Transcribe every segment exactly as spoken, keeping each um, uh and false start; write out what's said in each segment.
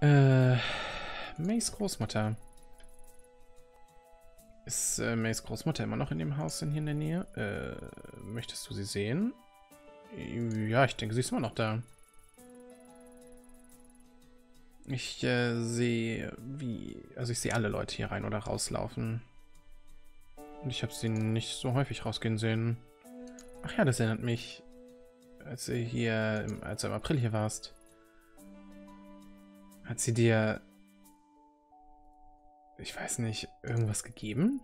Äh, Mays Großmutter. Ist äh, Mays Großmutter immer noch in dem Haus hier in der Nähe? Äh, möchtest du sie sehen? Ja, ich denke, sie ist immer noch da. Ich äh, sehe, wie... Also ich sehe alle Leute hier rein oder rauslaufen. Und ich habe sie nicht so häufig rausgehen sehen. Ach ja, das erinnert mich, als du hier, im, als du im April hier warst. Hat sie dir... Ich weiß nicht, irgendwas gegeben?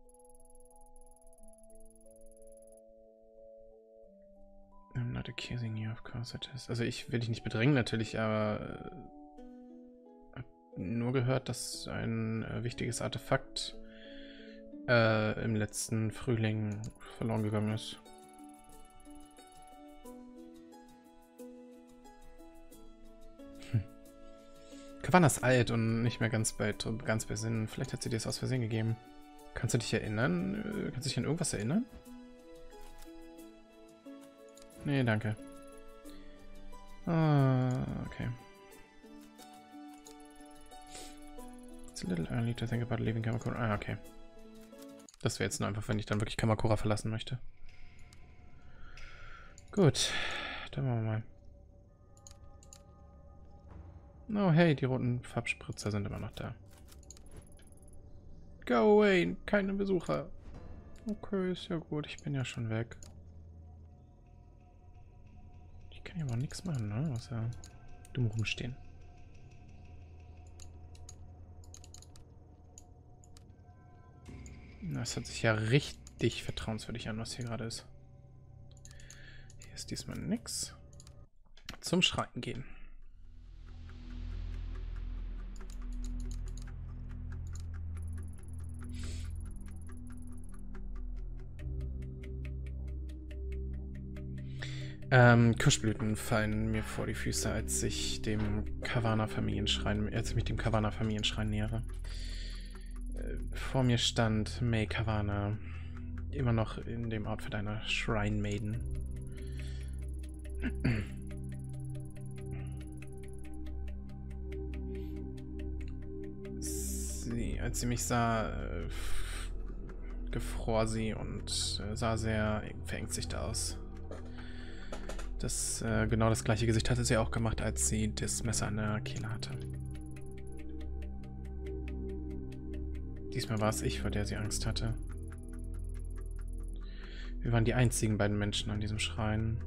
I'm not accusing you, of course it is. Also ich will dich nicht bedrängen natürlich, aber... nur gehört, dass ein äh, wichtiges Artefakt äh, im letzten Frühling verloren gegangen ist. Hm. Kavanna ist alt und nicht mehr ganz bei, ganz bei Sinn. Vielleicht hat sie dir das aus Versehen gegeben. Kannst du dich erinnern? Kannst du dich an irgendwas erinnern? Nee, danke. Ah, okay. It's a little early to think about leaving Kamakura. Ah, okay. Das wäre jetzt nur einfach, wenn ich dann wirklich Kamakura verlassen möchte. Gut. Dann machen wir mal. Oh, hey, die roten Farbspritzer sind immer noch da. Go away, keine Besucher. Okay, ist ja gut. Ich bin ja schon weg. Ich kann ja aber nichts machen, ne? Außer dumm rumstehen. Das hört sich ja richtig vertrauenswürdig an, was hier gerade ist. Hier ist diesmal nix. Zum Schrein gehen. Ähm, Kirschblüten fallen mir vor die Füße, als ich dem Kavanna-Familienschrein, als ich mich dem Kavanna-Familienschrein nähere. Vor mir stand May Kavanna, immer noch in dem Outfit einer Shrine Maiden. Sie, als sie mich sah, äh, gefror sie und äh, sah sehr verängstigt aus. Das, äh, genau das gleiche Gesicht hatte sie auch gemacht, als sie das Messer an der Kehle hatte. Diesmal war es ich, vor der sie Angst hatte. Wir waren die einzigen beiden Menschen an diesem Schrein.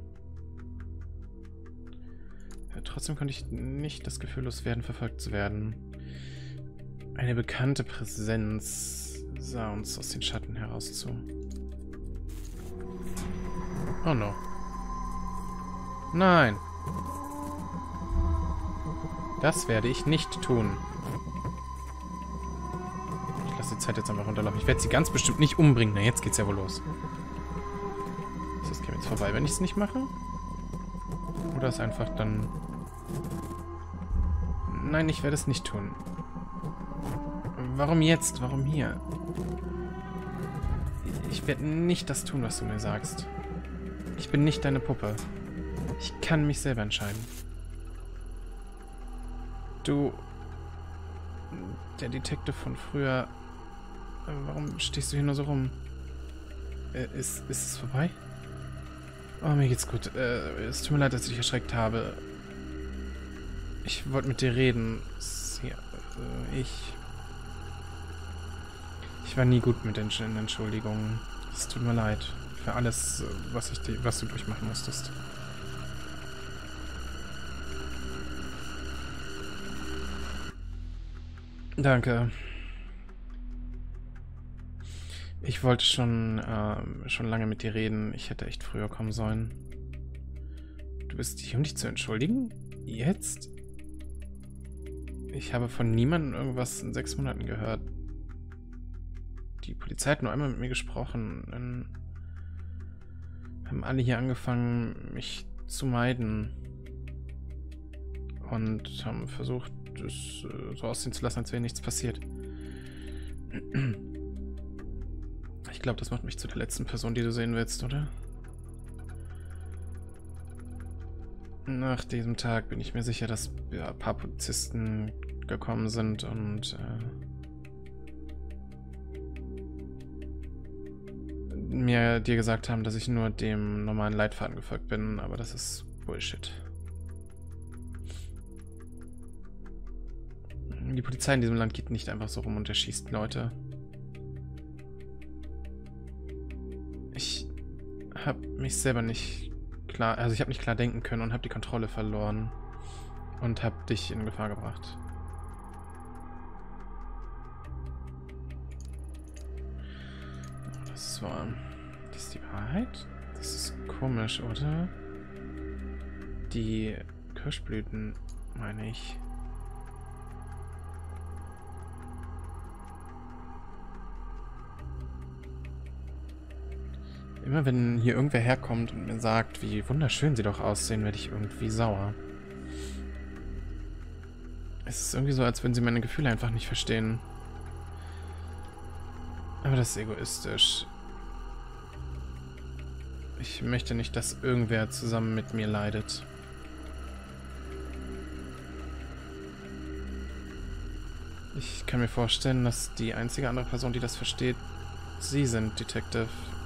Ja, trotzdem konnte ich nicht das Gefühl loswerden, verfolgt zu werden. Eine bekannte Präsenz sah uns aus den Schatten heraus zu. Oh no. Nein. Das werde ich nicht tun. Die Zeit jetzt einfach runterlaufen. Ich werde sie ganz bestimmt nicht umbringen. Na, jetzt geht's ja wohl los. Ist das Game jetzt vorbei, wenn ich es nicht mache? Oder ist einfach dann... Nein, ich werde es nicht tun. Warum jetzt? Warum hier? Ich werde nicht das tun, was du mir sagst. Ich bin nicht deine Puppe. Ich kann mich selber entscheiden. Du... Der Detective von früher... Warum stehst du hier nur so rum? Äh, ist, ist es vorbei? Oh, mir geht's gut. Äh, es tut mir leid, dass ich dich erschreckt habe. Ich wollte mit dir reden. Ja, äh, ich... Ich war nie gut mit den Entschuldigungen. Es tut mir leid für alles, was, ich, was du durchmachen musstest. Danke. Ich wollte schon, ähm, schon lange mit dir reden. Ich hätte echt früher kommen sollen. Du bist hier, um dich zu entschuldigen? Jetzt? Ich habe von niemandem irgendwas in sechs Monaten gehört. Die Polizei hat nur einmal mit mir gesprochen. Dann haben alle hier angefangen, mich zu meiden. Und haben versucht, es äh, so aussehen zu lassen, als wäre nichts passiert. Ich glaube, das macht mich zu der letzten Person, die du sehen willst, oder? Nach diesem Tag bin ich mir sicher, dass ja, ein paar Polizisten gekommen sind und äh, mir dir gesagt haben, dass ich nur dem normalen Leitfaden gefolgt bin, aber das ist Bullshit. Die Polizei in diesem Land geht nicht einfach so rum und erschießt Leute. Ich habe mich selber nicht klar, also ich habe nicht klar denken können und habe die Kontrolle verloren und habe dich in Gefahr gebracht. Das war, das ist die Wahrheit? Das ist komisch, oder? Die Kirschblüten, meine ich. Immer wenn hier irgendwer herkommt und mir sagt, wie wunderschön sie doch aussehen, werde ich irgendwie sauer. Es ist irgendwie so, als würden sie meine Gefühle einfach nicht verstehen. Aber das ist egoistisch. Ich möchte nicht, dass irgendwer zusammen mit mir leidet. Ich kann mir vorstellen, dass die einzige andere Person, die das versteht, Sie sind, Detective.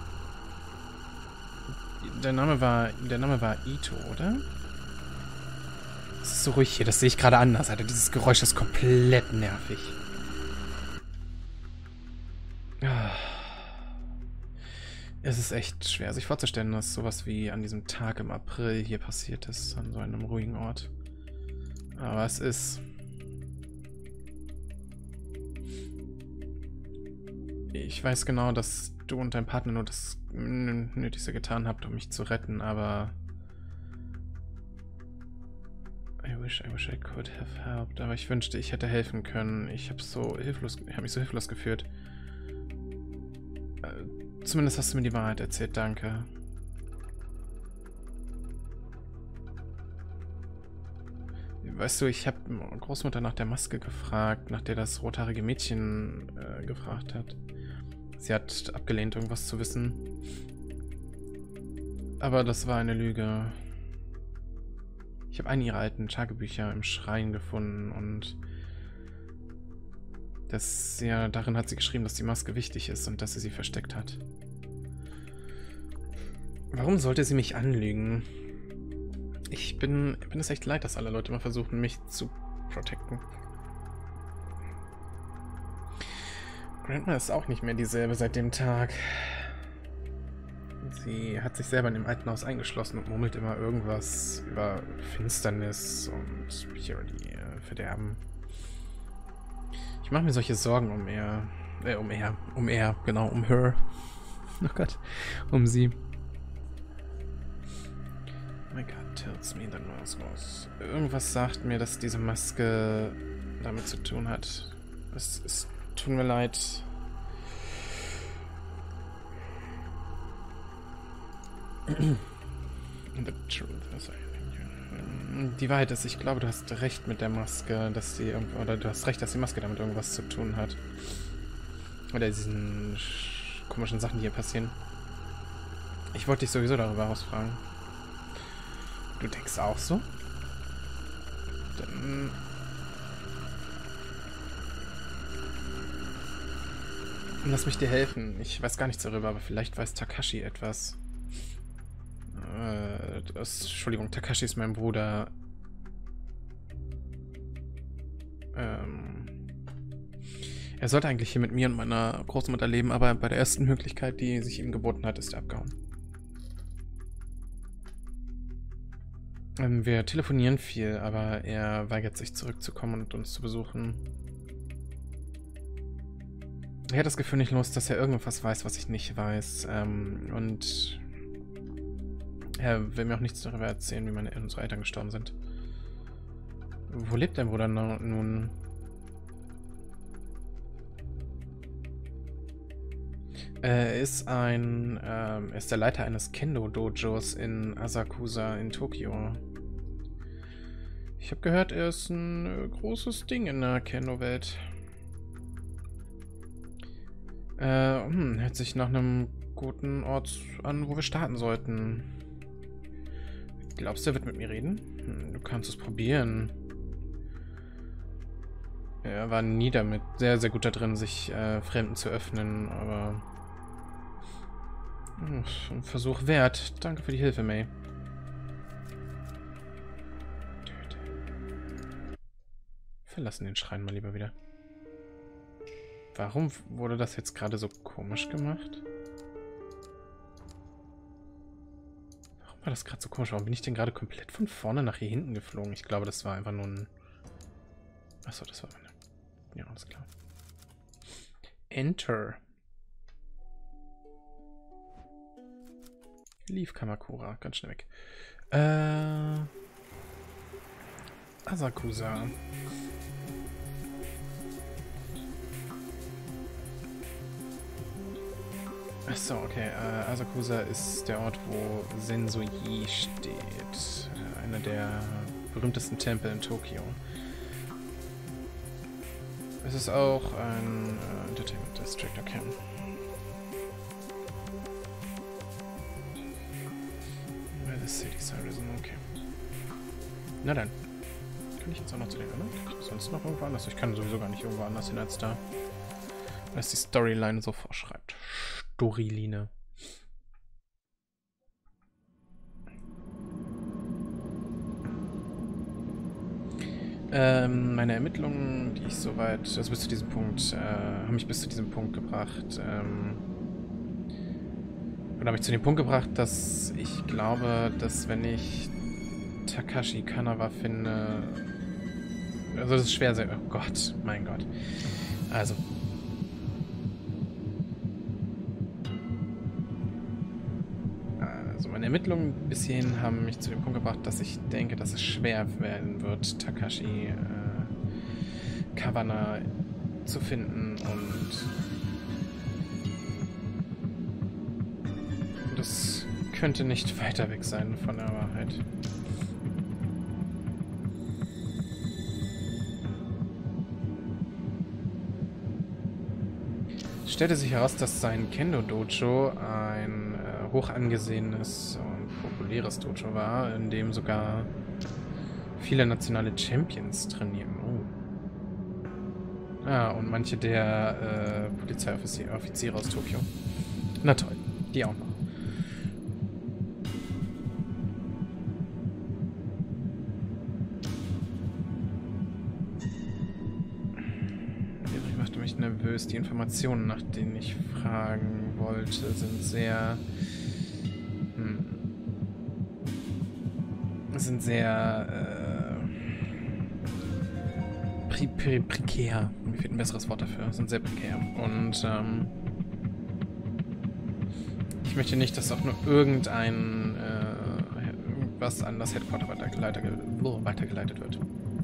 Der Name war, der Name war Ito, oder? Es ist so ruhig hier, das sehe ich gerade anders, Alter. Dieses Geräusch ist komplett nervig. Es ist echt schwer, sich vorzustellen, dass sowas wie an diesem Tag im April hier passiert ist, an so einem ruhigen Ort. Aber es ist... Ich weiß genau, dass du und dein Partner nur das Nötigste getan habt, um mich zu retten, aber... I wish, I wish I could have helped. Aber ich wünschte, ich hätte helfen können. Ich habe so hilflos, ich habe mich so hilflos gefühlt. Äh, zumindest hast du mir die Wahrheit erzählt, danke. Weißt du, ich habe Großmutter nach der Maske gefragt, nach der das rothaarige Mädchen äh, gefragt hat. Sie hat abgelehnt, irgendwas zu wissen. Aber das war eine Lüge. Ich habe einen ihrer alten Tagebücher im Schrein gefunden und das, ja, darin hat sie geschrieben, dass die Maske wichtig ist und dass sie sie versteckt hat. Warum sollte sie mich anlügen? Ich bin, bin es echt leid, dass alle Leute mal versuchen, mich zu protecten. Grandma ist auch nicht mehr dieselbe seit dem Tag. Sie hat sich selber in dem alten Haus eingeschlossen und murmelt immer irgendwas über Finsternis und Purity, äh, Verderben. Ich mache mir solche Sorgen um er, äh, um er, um er, genau, um her. Oh Gott, um sie. My God tells me that was was. Irgendwas sagt mir, dass diese Maske damit zu tun hat. Es, es tut mir leid. The truth is, die Wahrheit ist, ich glaube, du hast recht mit der Maske, dass sie irgendwo, oder du hast recht, dass die Maske damit irgendwas zu tun hat. Oder diesen komischen Sachen, die hier passieren. Ich wollte dich sowieso darüber ausfragen. Du denkst auch so? Dann... Lass mich dir helfen. Ich weiß gar nichts darüber, aber vielleicht weiß Takashi etwas. Äh, das, Entschuldigung, Takashi ist mein Bruder. Ähm... Er sollte eigentlich hier mit mir und meiner Großmutter leben, aber bei der ersten Möglichkeit, die sich ihm geboten hat, ist er abgehauen. Ähm, wir telefonieren viel, aber er weigert sich zurückzukommen und uns zu besuchen. Er hat das Gefühl nicht los, dass er irgendwas weiß, was ich nicht weiß. Ähm, und er will mir auch nichts darüber erzählen, wie meine, unsere Eltern gestorben sind. Wo lebt dein Bruder nun? Er ist ein, ähm, er ist der Leiter eines Kendo-Dojos in Asakusa in Tokio. Ich habe gehört, er ist ein äh, großes Ding in der Kendo-Welt. Äh, hm, hört sich nach einem guten Ort an, wo wir starten sollten. Glaubst du, er wird mit mir reden? Hm, du kannst es probieren. Er war nie damit sehr, sehr gut da drin, sich äh, Fremden zu öffnen, aber... Hm, ein Versuch wert. Danke für die Hilfe, May. Verlassen den Schrein mal lieber wieder. Warum wurde das jetzt gerade so komisch gemacht? Warum war das gerade so komisch? Warum bin ich denn gerade komplett von vorne nach hier hinten geflogen? Ich glaube, das war einfach nur ein... Achso, das war eine... Ja, alles klar. Enter. Lief Kamakura. Ganz schnell weg. Äh... Asakusa. Achso, okay. Äh, Asakusa ist der Ort, wo Sensoji steht. Äh, einer der berühmtesten Tempel in Tokio. Es ist auch ein äh, Entertainment District, okay. By the City Citizen, okay. Na dann. Kann ich jetzt auch noch zu den anderen? Kann ich sonst noch irgendwo anders? Ich kann sowieso gar nicht irgendwo anders hin als da. Was die Storyline so vorschreibt. Storyline. Ähm, meine Ermittlungen, die ich soweit, also bis zu diesem Punkt, äh, haben mich bis zu diesem Punkt gebracht, ähm, oder habe ich zu dem Punkt gebracht, dass ich glaube, dass wenn ich Takashi Kanawa finde, also das ist schwer, sehr, oh Gott, mein Gott, also, meine Ermittlungen bis hierhin haben mich zu dem Punkt gebracht, dass ich denke, dass es schwer werden wird, Takashi äh, Kawana zu finden und das könnte nicht weiter weg sein von der Wahrheit. Es stellte sich heraus, dass sein Kendo-Dojo ein äh, hoch angesehenes und populäres Dojo war, in dem sogar viele nationale Champions trainieren. Oh. Ah, und manche der äh, Polizeioffiziere Offiziere aus Tokio. Na toll, die auch noch. Nervös. Die Informationen, nach denen ich fragen wollte, sind sehr hm, sind sehr äh, pre pre prekär. Mir fehlt ein besseres Wort dafür. Sind sehr prekär. Und ähm, ich möchte nicht, dass auch nur irgendein äh, irgendwas an das Headquarter weitergeleitet, weitergeleitet wird.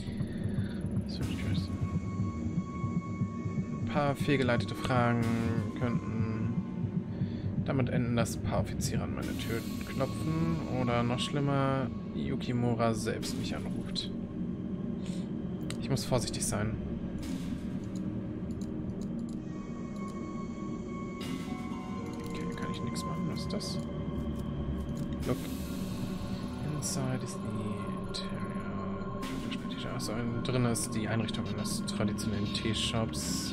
Ein paar fehlgeleitete Fragen könnten damit enden, dass ein paar Offiziere an meine Tür klopfen oder noch schlimmer, Yukimura selbst mich anruft. Ich muss vorsichtig sein. Okay, kann ich nichts machen. Was ist das? Look. Inside is the interior. Achso, drin ist die Einrichtung eines traditionellen Teeshops.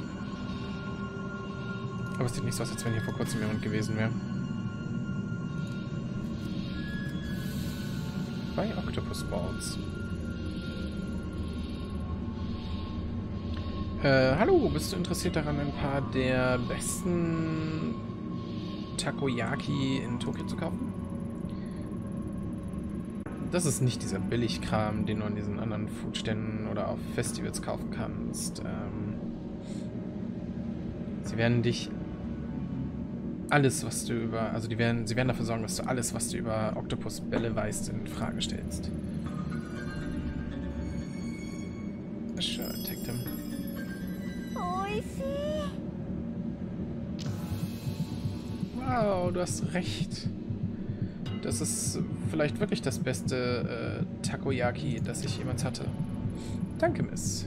Aber es sieht nicht so aus, als wenn hier vor kurzem jemand gewesen wäre. Bei Octopus Balls. Äh, hallo, bist du interessiert daran, ein paar der besten Takoyaki in Tokio zu kaufen? Das ist nicht dieser Billigkram, den du an diesen anderen Foodständen oder auf Festivals kaufen kannst. Ähm, sie werden dich alles, was du über, also die werden, sie werden dafür sorgen, dass du alles, was du über Oktopusbälle weißt, in Frage stellst. Sure, take them. Wow, du hast recht. Das ist vielleicht wirklich das beste äh, Takoyaki, das ich jemals hatte. Danke, Miss.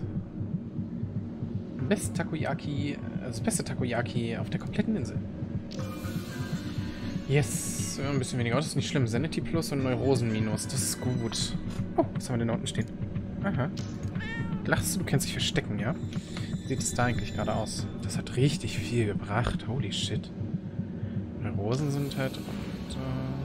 Best Takoyaki, das beste Takoyaki auf der kompletten Insel. Yes, ein bisschen weniger. Das ist nicht schlimm. Sanity Plus und Neurosen Minus. Das ist gut. Oh, was haben wir denn da unten stehen? Aha. Lachst du, du kennst dich verstecken, ja? Wie sieht es da eigentlich gerade aus? Das hat richtig viel gebracht. Holy shit. Neurosen sind halt und... Äh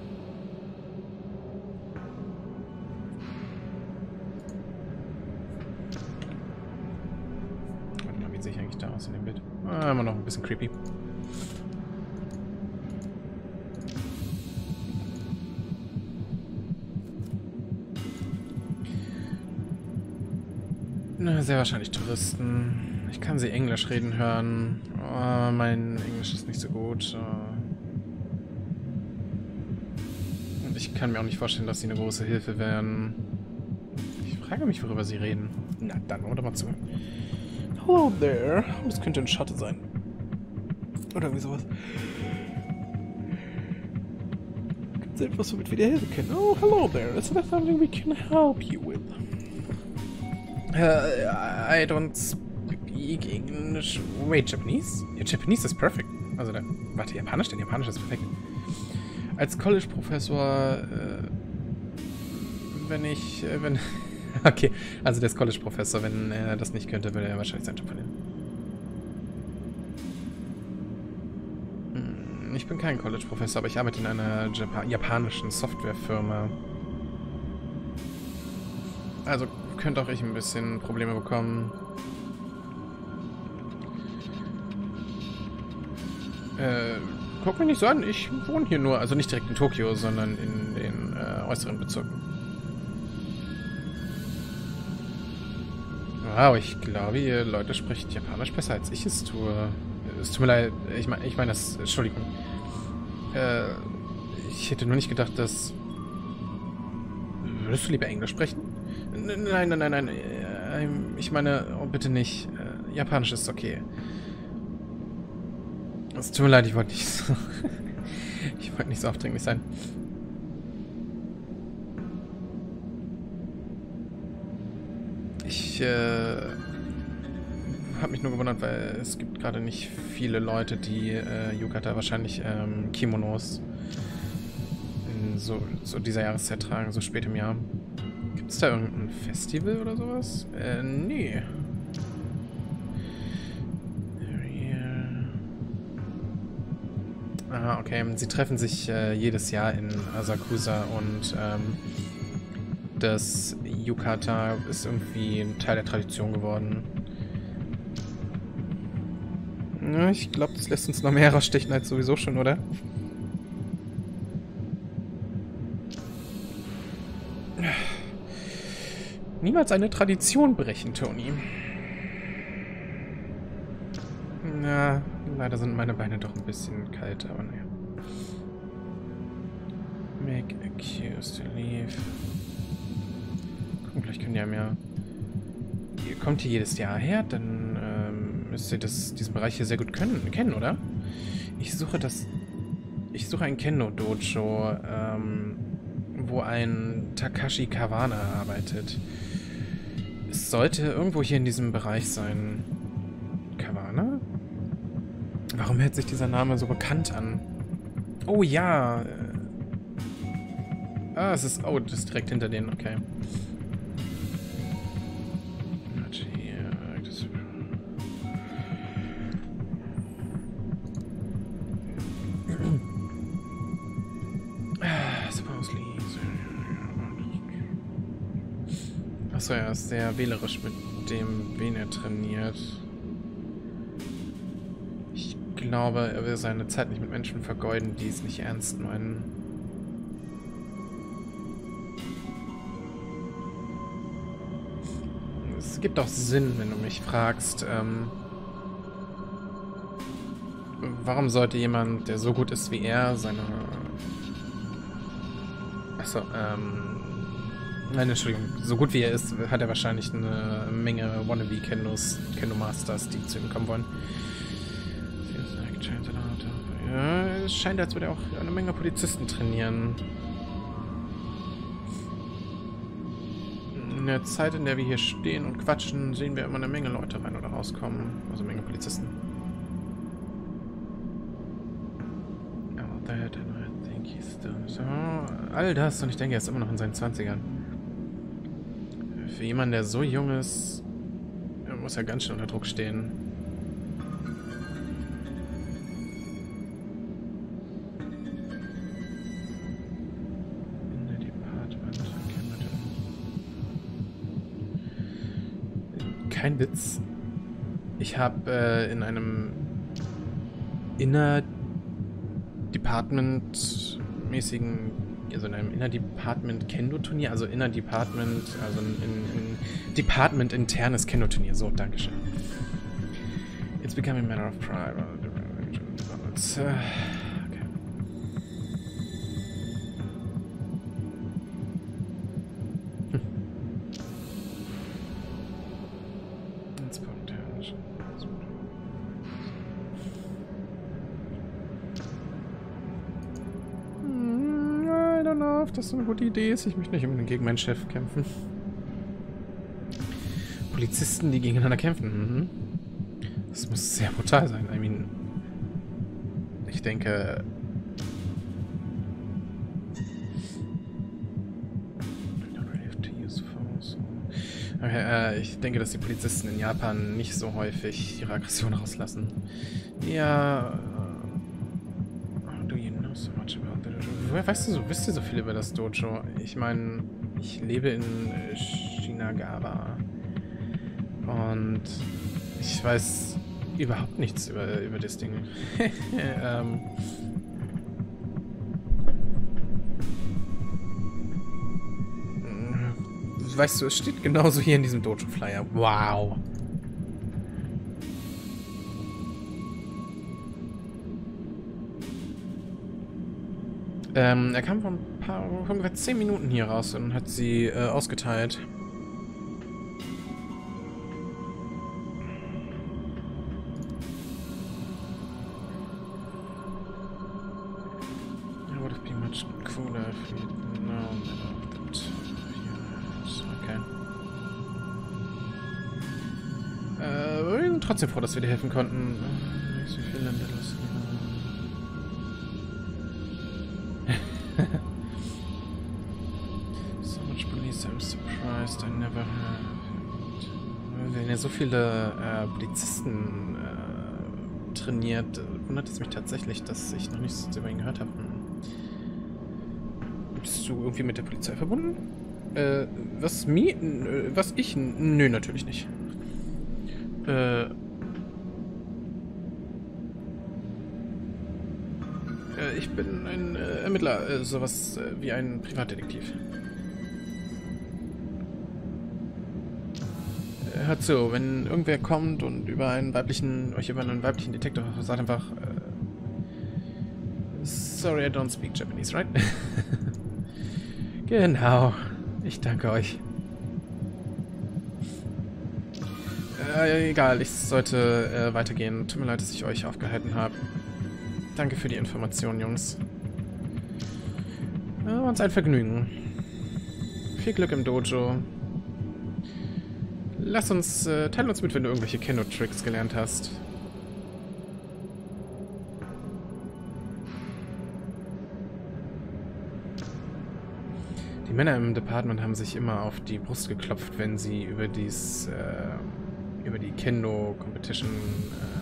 Warte mal, wie sehe ich eigentlich da aus in dem Bild? Ah, immer noch ein bisschen creepy. Na, sehr wahrscheinlich Touristen. Ich kann sie Englisch reden hören. Oh, mein Englisch ist nicht so gut. Und ich kann mir auch nicht vorstellen, dass sie eine große Hilfe wären. Ich frage mich, worüber sie reden. Na, dann hör doch mal zu. Hello there. Das könnte ein Schatten sein. Oder irgendwie sowas. Gibt es etwas, womit wir dir helfen können? Oh, hello there. Is there something we can help you with? Uh, I don't speak English. Wait, Japanese? Ja, Japanese ist perfekt. Also, da, warte, Japanisch? Denn Japanisch ist perfekt. Als College-Professor, äh, wenn ich, äh, wenn, okay, also der ist College-Professor, wenn er das nicht könnte, würde er wahrscheinlich seinen Job verlieren. Hm, ich bin kein College-Professor, aber ich arbeite in einer Japa japanischen Softwarefirma. Also, könnte auch ich ein bisschen Probleme bekommen. Äh, guck mich nicht so an, ich wohne hier nur, also nicht direkt in Tokio, sondern in den äh, äußeren Bezirken. Wow, ich glaube, ihr Leute sprecht Japanisch besser, als ich es tue. Es tut mir leid, ich meine, ich meine das, Entschuldigung. Äh, ich hätte nur nicht gedacht, dass... Würdest du lieber Englisch sprechen? Nein, nein, nein, nein. Ich meine, oh, bitte nicht. Japanisch ist okay. Es tut mir leid, ich wollte nicht so... ich wollte nicht so aufdringlich sein. Ich äh, habe mich nur gewundert, weil es gibt gerade nicht viele Leute, die äh, Yukata wahrscheinlich ähm, Kimonos in so, so dieser Jahreszeit tragen, so spät im Jahr. Gibt es da irgendein Festival oder sowas? Äh, nee. Ah, okay. Sie treffen sich äh, jedes Jahr in Asakusa und ähm, das Yukata ist irgendwie ein Teil der Tradition geworden. Ja, ich glaube, das lässt uns noch mehr herausstechen als sowieso schon, oder? Niemals eine Tradition brechen, Tony. Na, leider sind meine Beine doch ein bisschen kalt, aber naja. Make accused to leave. Gucken, vielleicht können die ja mehr... Ihr kommt hier jedes Jahr her, dann ähm, müsst ihr das, diesen Bereich hier sehr gut können, kennen, oder? Ich suche das... Ich suche ein Kendo-Dojo, ähm, wo ein Takashi Kawana arbeitet. Es sollte irgendwo hier in diesem Bereich sein. Kawana? Warum hört sich dieser Name so bekannt an? Oh ja. Ah, es ist... Oh, das ist direkt hinter denen, okay. Achso, er ist sehr wählerisch mit dem, wen er trainiert. Ich glaube, er will seine Zeit nicht mit Menschen vergeuden, die es nicht ernst meinen. Es gibt auch Sinn, wenn du mich fragst. Ähm, warum sollte jemand, der so gut ist wie er, seine... Achso, ähm... Nein, Entschuldigung. So gut wie er ist, hat er wahrscheinlich eine Menge Wannabe-Kendos, Kendo-Masters, die zu ihm kommen wollen. Ja, es scheint, als würde er auch eine Menge Polizisten trainieren. In der Zeit, in der wir hier stehen und quatschen, sehen wir immer eine Menge Leute rein oder rauskommen. Also eine Menge Polizisten. Oh, that du? So, all das. Und ich denke, er ist immer noch in seinen Zwanzigern. Für jemanden, der so jung ist, muss er ganz schön unter Druck stehen. In der Department. Kein Witz. Ich habe äh, in einem Inner Department-mäßigen, also in einem Inner Department Kendo-Turnier, also Inner Department, also ein, ein, ein Department-internes Kendo-Turnier. So, Dankeschön. It's becoming a matter of pride. Okay. Ob das so eine gute Idee ist. Ich möchte nicht unbedingt gegen meinen Chef kämpfen. Polizisten, die gegeneinander kämpfen. Mhm. Das muss sehr brutal sein. I mean, ich denke... Okay, äh, ich denke, dass die Polizisten in Japan nicht so häufig ihre Aggression rauslassen. Ja... Woher weißt du so, wisst ihr so viel über das Dojo? Ich meine, ich lebe in Shinagawa und ich weiß überhaupt nichts über, über das Ding. ähm weißt du, es steht genauso hier in diesem Dojo-Flyer. Wow. Ähm, er kam vor ein paar, vor ungefähr zehn Minuten hier raus und hat sie äh, ausgeteilt. It would have been much cooler if we had known that. Okay. Äh, wir sind trotzdem froh, dass wir dir helfen konnten. Nicht so viel Little. So much police, I'm surprised I never have. Wenn ihr so viele äh, Polizisten äh, trainiert, wundert es mich tatsächlich, dass ich noch nichts über ihn gehört habe. Bist du irgendwie mit der Polizei verbunden? Äh, was mir? Was ich? Nö, natürlich nicht. Äh... Ich bin ein äh, Ermittler, äh, sowas äh, wie ein Privatdetektiv. Äh, hört zu, wenn irgendwer kommt und über einen weiblichen, euch über einen weiblichen Detektor sagt einfach, äh, sorry, I don't speak Japanese, right? Genau. Ich danke euch. Äh, egal, ich sollte äh, weitergehen. Tut mir leid, dass ich euch aufgehalten habe. Danke für die Information, Jungs. Ja, uns ein Vergnügen. Viel Glück im Dojo. Lass uns, äh, teil uns mit, wenn du irgendwelche Kendo-Tricks gelernt hast. Die Männer im Department haben sich immer auf die Brust geklopft, wenn sie über dies, äh, über die Kendo-Competition, äh,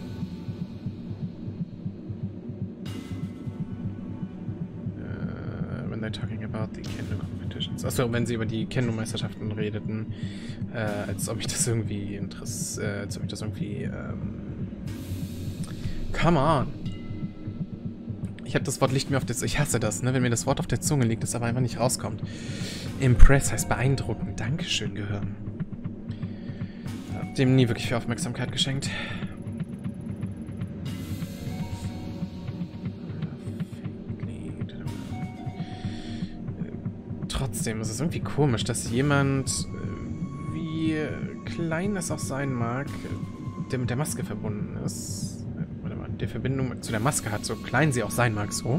talking about the Kendo Competitions. Achso, wenn sie über die Kendo-Meisterschaften redeten, äh, als ob ich das irgendwie interess, äh, als ob ich das irgendwie, ähm, come on! Ich habe das Wort Licht mir auf der Zunge, ich hasse das, ne, wenn mir das Wort auf der Zunge liegt, das aber einfach nicht rauskommt. Impress heißt beeindrucken. Dankeschön, Gehirn. Hab dem nie wirklich viel Aufmerksamkeit geschenkt. Trotzdem ist es irgendwie komisch, dass jemand, wie klein es auch sein mag, der mit der Maske verbunden ist, warte mal, die Verbindung zu der Maske hat, so klein sie auch sein mag, so.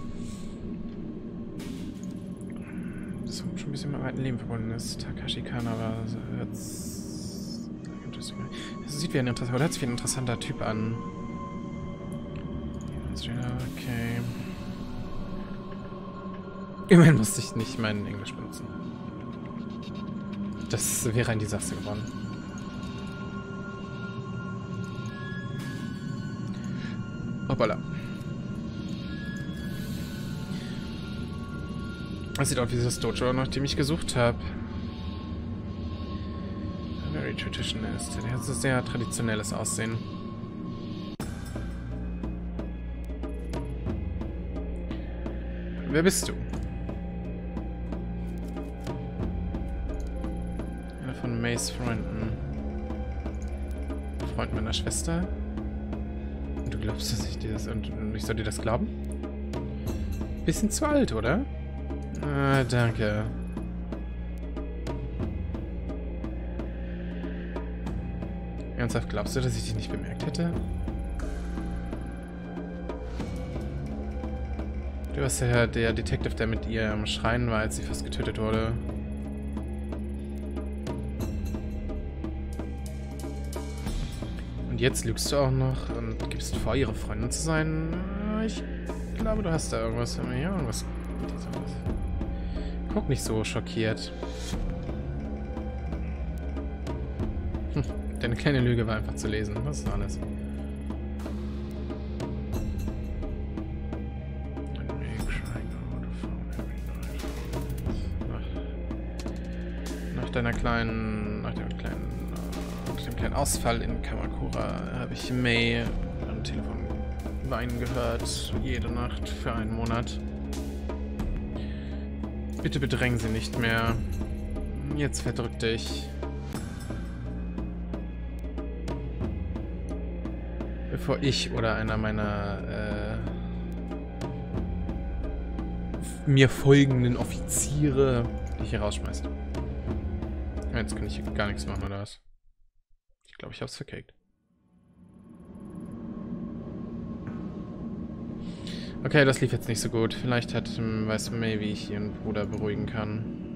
Das schon ein bisschen mit meinem alten Leben verbunden ist. Takashi Kana war jetzt... Das sieht wie ein interessanter, oder hört sich wie ein interessanter Typ an. Okay. Immerhin musste ich nicht meinen Englisch benutzen. Das wäre ein Desaster geworden. Hoppala. Das sieht aus wie das Dojo, nach dem ich gesucht habe. Very traditional. Der hat so sehr traditionelles Aussehen. Wer bist du? Einer von Mays Freunden. Freund meiner Schwester. Und du glaubst, dass ich dir das... Und ich soll dir das glauben? Bisschen zu alt, oder? Ah, danke. Ernsthaft, glaubst du, dass ich dich nicht bemerkt hätte? Du warst ja der Detective, der mit ihr am Schreien war, als sie fast getötet wurde. Und jetzt lügst du auch noch und gibst vor, ihre Freundin zu sein. Ich glaube, du hast da irgendwas. Ja, irgendwas. Guck nicht so schockiert. Hm, deine kleine Lüge war einfach zu lesen. Was ist alles? Nach deiner kleinen, nach dem kleinen, nach dem kleinen Ausfall in Kamakura habe ich May am Telefon weinen gehört, jede Nacht für einen Monat. Bitte bedrängen Sie nicht mehr. Jetzt verdrück dich. Bevor ich oder einer meiner äh, mir folgenden Offiziere dich hier rausschmeißt. Jetzt kann ich gar nichts machen, oder was? Ich glaube, ich habe es verkackt. Okay, das lief jetzt nicht so gut. Vielleicht hat, weiß May, wie ich ihren Bruder beruhigen kann.